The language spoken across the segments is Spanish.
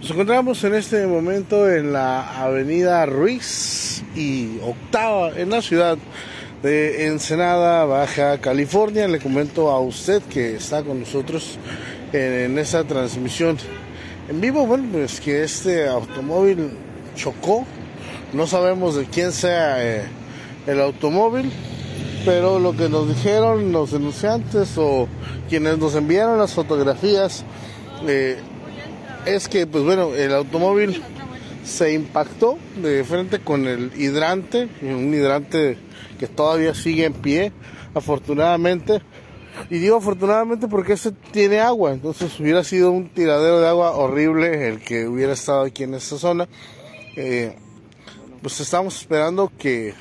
Nos encontramos en este momento en la avenida Ruiz y Octava en la ciudad de Ensenada, Baja California. Le comento a usted que está con nosotros en esta transmisión en vivo, bueno, pues que este automóvil chocó. No sabemos de quién sea el automóvil, pero lo que nos dijeron los denunciantes o quienes nos enviaron las fotografías es que, pues bueno, el automóvil se impactó de frente con el hidrante, un hidrante que todavía sigue en pie, afortunadamente. Y digo afortunadamente porque este tiene agua, entonces hubiera sido un tiradero de agua horrible el que hubiera estado aquí en esta zona. Pues estamos esperando que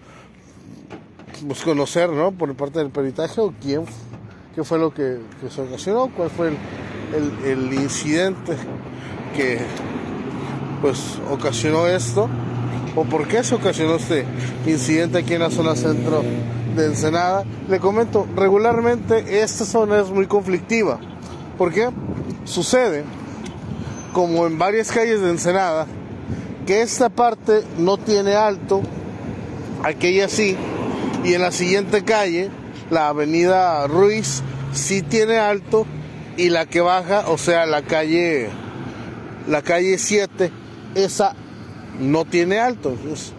pues conocer, ¿no?, por parte del peritaje o qué fue lo que se ocasionó, cuál fue el incidente que pues ocasionó esto, o por qué se ocasionó este incidente aquí en la zona centro de Ensenada. Le comento, regularmente esta zona es muy conflictiva. ¿Por qué? Sucede, como en varias calles de Ensenada, que esta parte no tiene alto, aquella sí, y en la siguiente calle, la avenida Ruiz, sí tiene alto, y la que baja, o sea, la calle 7, esa no tiene alto.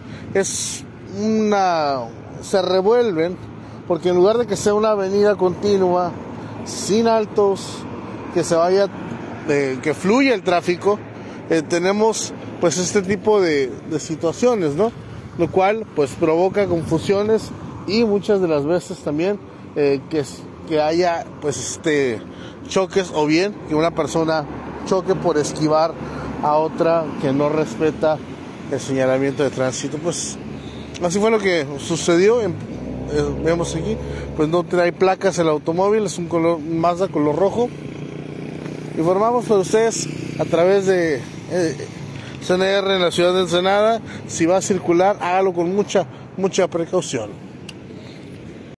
Se revuelven, porque en lugar de que sea una avenida continua, sin altos, que se vaya, que fluya el tráfico, tenemos pues este tipo de situaciones, ¿no? Lo cual pues provoca confusiones y muchas de las veces también que haya pues choques, o bien que una persona choque por esquivar a otra que no respeta el señalamiento de tránsito. Pues así fue lo que sucedió. Vemos aquí, pues no trae placas el automóvil, es un Mazda color rojo. Informamos para ustedes a través de CNR en la ciudad de Ensenada. Si va a circular, hágalo con mucha precaución.